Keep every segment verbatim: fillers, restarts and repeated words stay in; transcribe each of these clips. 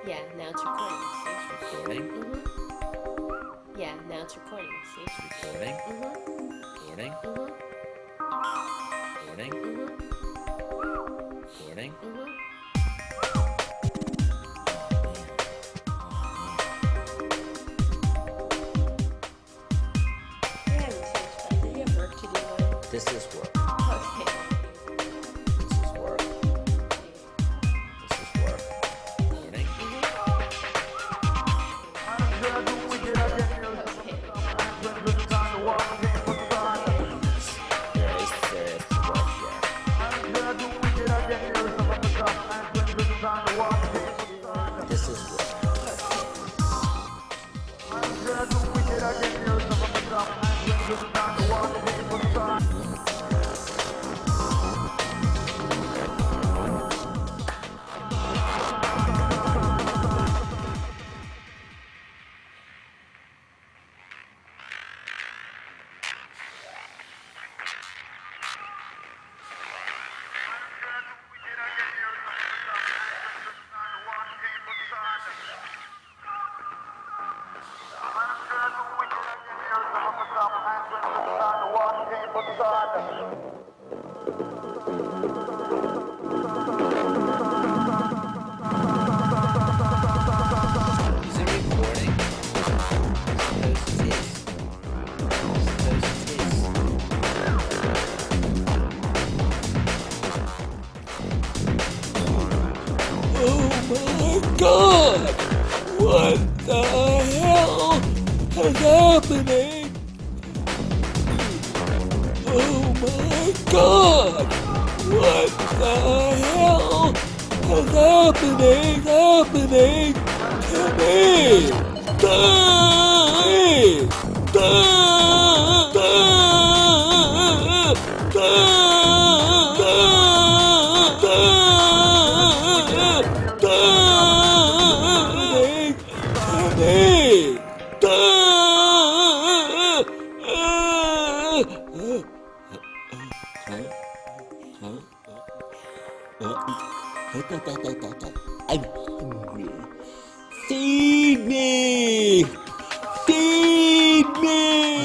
Yeah, now it's recording. See? Recording. Mm-hmm. Yeah, now it's recording. See? Recording. Mm-hmm. Recording. Mm-hmm. Recording. Mm-hmm. Recording. Mm-hmm. We haven't changed that. Do you have work to do? Ryan? This is work. Okay. This is work. This is work. Recording. Mm-hmm. There is serious work here. This is work. Is it recording? Suppose it is. Suppose it is. Oh my god! What the hell is happening? Oh my god! What the hell is happening? Happening to me? Die! Die! Die! I'm hungry. Feed me! Feed me!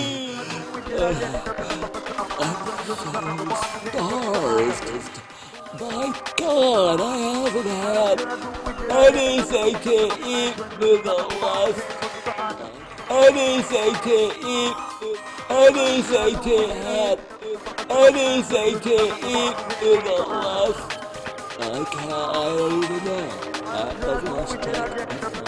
I'm so starved. My God, I haven't had anything to eat for the last, anything to eat, anything to have, anything to eat for the last, I can't, I don't even know. I, I've lost track of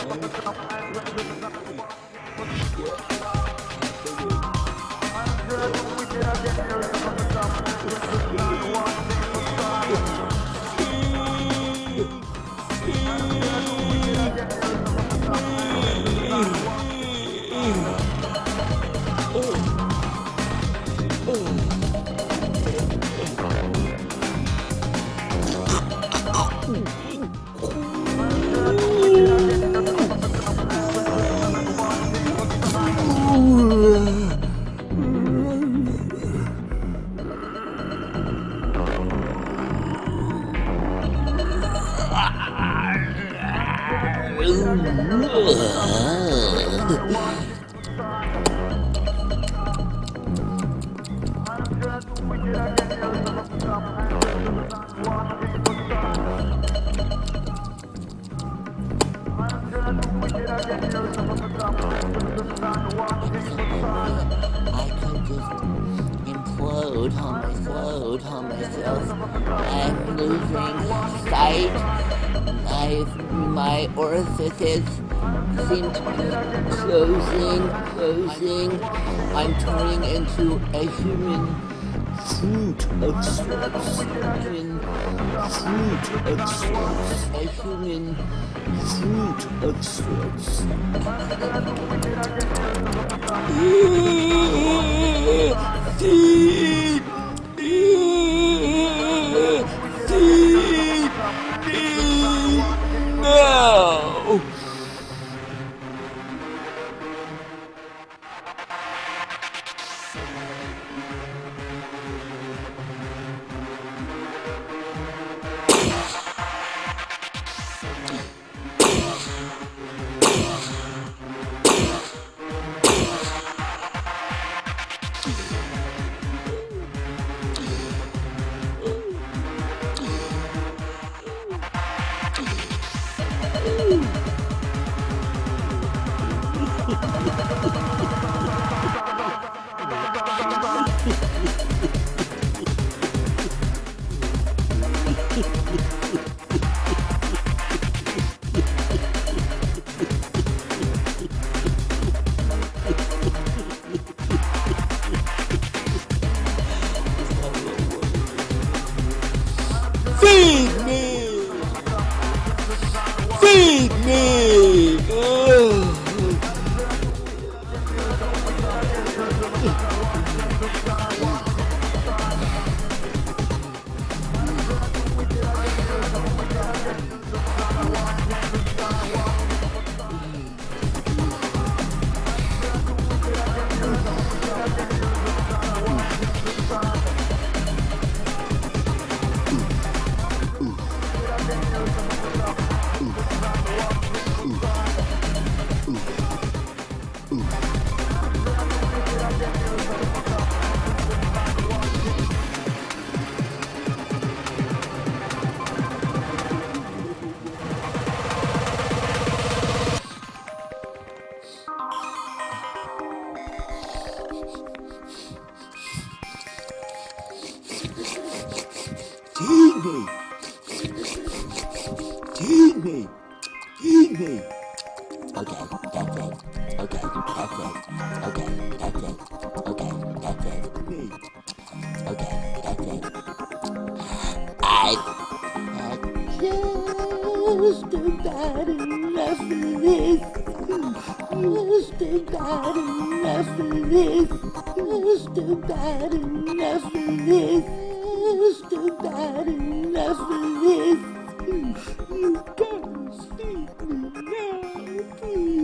I could just implode on myself, on myself. I'm losing sight. My, my orifices seem to be closing, closing. I'm turning into a human fruit of sorts. Human fruit of sorts. A human fruit of sorts. Feed me! Feed me now! Feed me! Feed me! Oh. Feed me! Feed me! Feed me! Okay, that's it. Okay, that's it. Okay, that's it. Okay, that's it. Me. Okay, that's it. I had just about enough of this. Just about enough of this. Just about enough of this. Just about enough of this. You gotta feed me now, please.